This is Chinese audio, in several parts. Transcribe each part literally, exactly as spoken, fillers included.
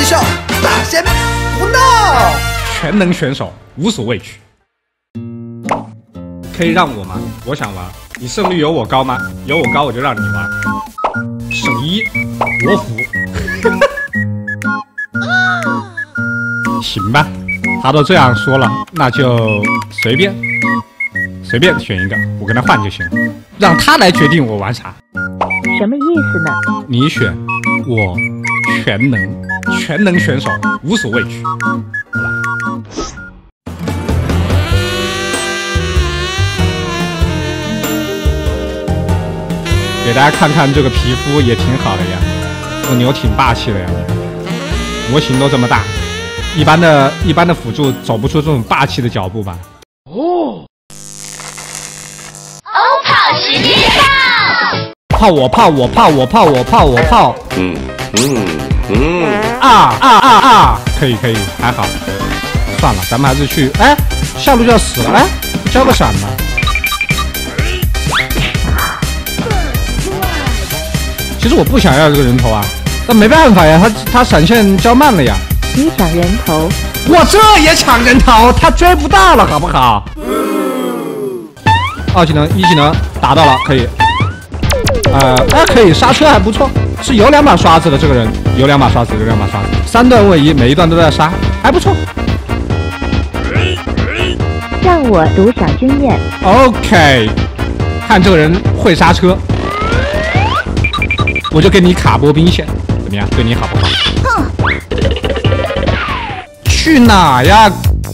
笑，大仙不闹。 全能选手无所畏惧。可以让我吗？我想玩。你胜率有我高吗？有我高我就让你玩。省一，国服。行吧，他都这样说了，那就随便随便选一个，我跟他换就行了，让他来决定我玩啥。 什么意思呢？ 你选，我全能，全能选手，无所畏惧。好吧。给大家看看这个皮肤也挺好的呀，这个牛挺霸气的呀，模型都这么大，一般的一般的辅助走不出这种霸气的脚步吧。哦， 欧泡实力炮， 泡我泡我泡我泡我泡我泡， 嗯嗯嗯， 啊啊啊啊！可以可以，还好。算了，咱们还是去。哎，下路就要死了，哎，交个闪吧。其实我不想要这个人头啊，但没办法呀，他他闪现交慢了呀。 你抢人头， 我这也抢人头，他追不到了，好不好？二技能、一技能打到了，可以。呃，哎，可以刹车还不错，是有两把刷子的这个人，有两把刷子，有两把刷子，三段位移，每一段都在杀，还不错。 让我读小经验。 OK， 看这个人会刹车。我就给你卡波兵线，怎么样？对你好不好？去哪呀？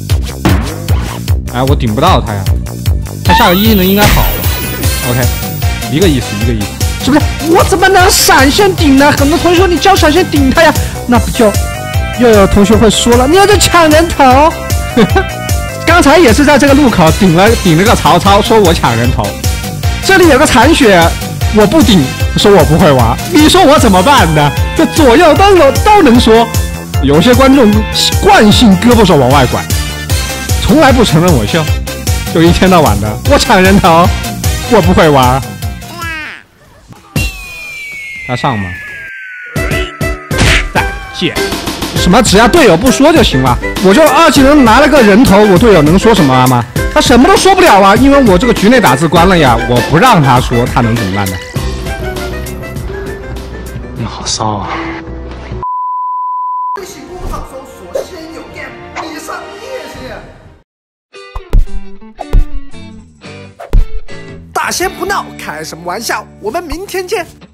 哎，我顶不到他呀。他下个一技能应该好了。OK， 一个意思，一个意思，是不是？我怎么能闪现顶呢？很多同学说你交闪现顶他呀，那不就又有同学会说了，你要在抢人头。刚才也是在这个路口顶了顶了个曹操，说我抢人头。这里有个残血，我不顶。说我不会玩，你说我怎么办呢？这左右都有都能说，有些观众惯性胳膊手往外拐，从来不承认我秀，就一天到晚的我抢人头，我不会玩。他上吗？再见。什么？只要队友不说就行了。我就二技能拿了个人头，我队友能说什么吗？他什么都说不了啊，因为我这个局内打字关了呀，我不让他说，他能怎么办呢？ 好骚啊！ 微信公众号搜索“先有 game”， 你上夜去。大仙不闹，开什么玩笑？我们明天见。